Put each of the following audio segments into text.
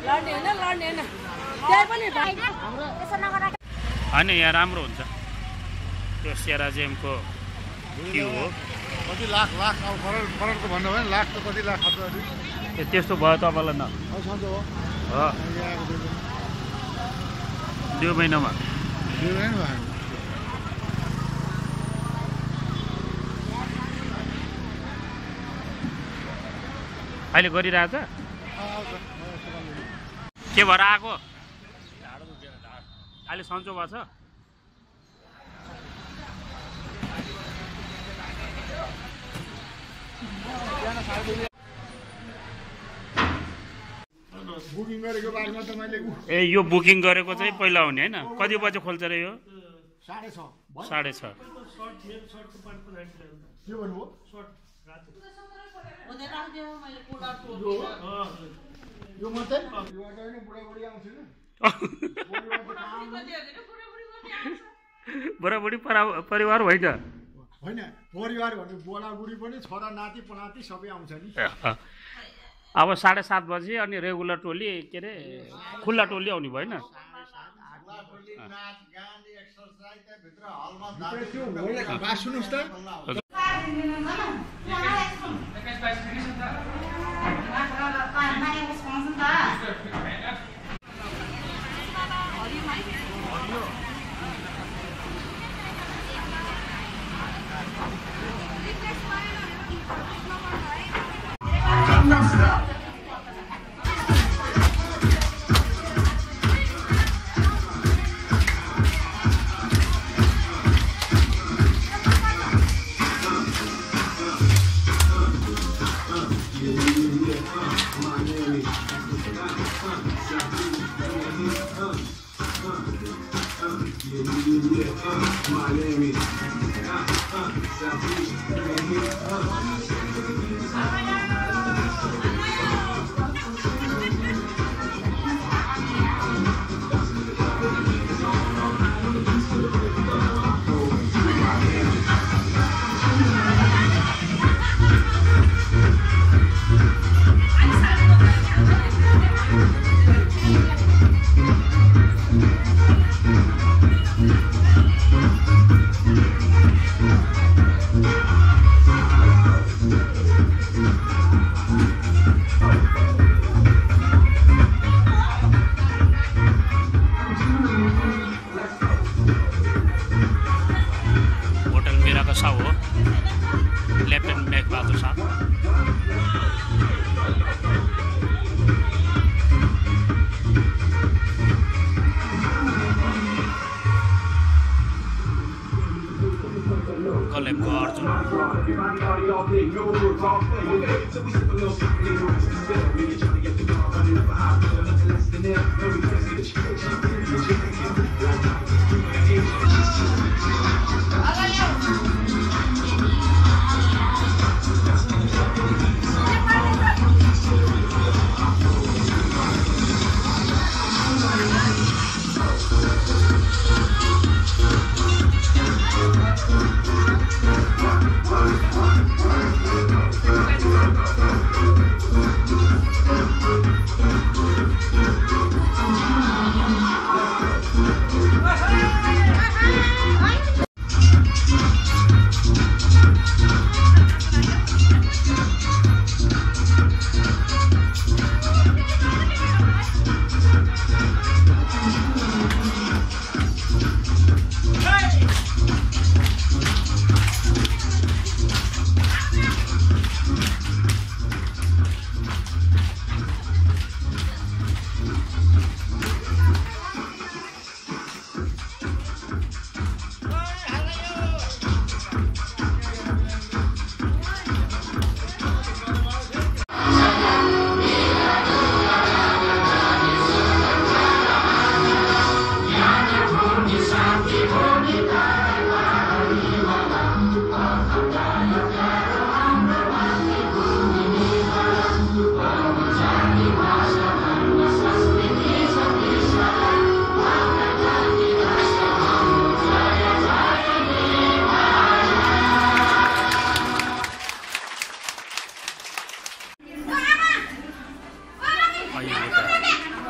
होइन यहाँ राम्रो हुन्छ त्यो सेराजेमको के हो कति लाख लाख अब करोडको भन्नु भयो लाख त कति लाख खर्च त्यस्तो भयो तपाईँलाई न हो 2 महिनामा अहिले गरिरहेछ के भएर आएको अहिले सन्चो भएको छ बुकिङ गरेको बारेमा त मैले ए यो बुकिङ गरेको चाहिँ पहिला हुने हैन कति बजे खोल्छ रे यो 6:30 के भन्नु यो मात्रै बुढाबुढी आउँछ नि बुढाबुढी परिवार होइन होइन परिवार भन्ने बुढाबुढी पनि छोरा नाति पनाति सबै आउँछ नि अब 7:30 बजे अनि रेगुलर टोली के अरे खुल्ला टोली आउने भयो होइन सुन्नुहोस् त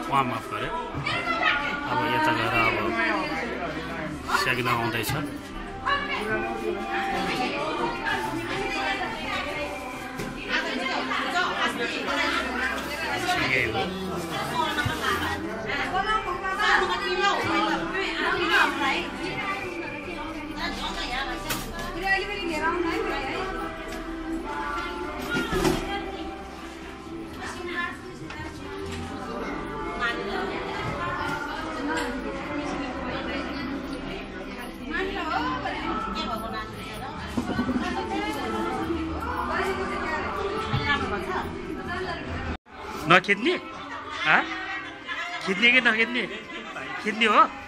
वार्म अप गऱ्यो अब यता गएर अब सेक्न आउँदैछ नखिच्ने खिच्ने कि नखिच्ने खिच्ने हो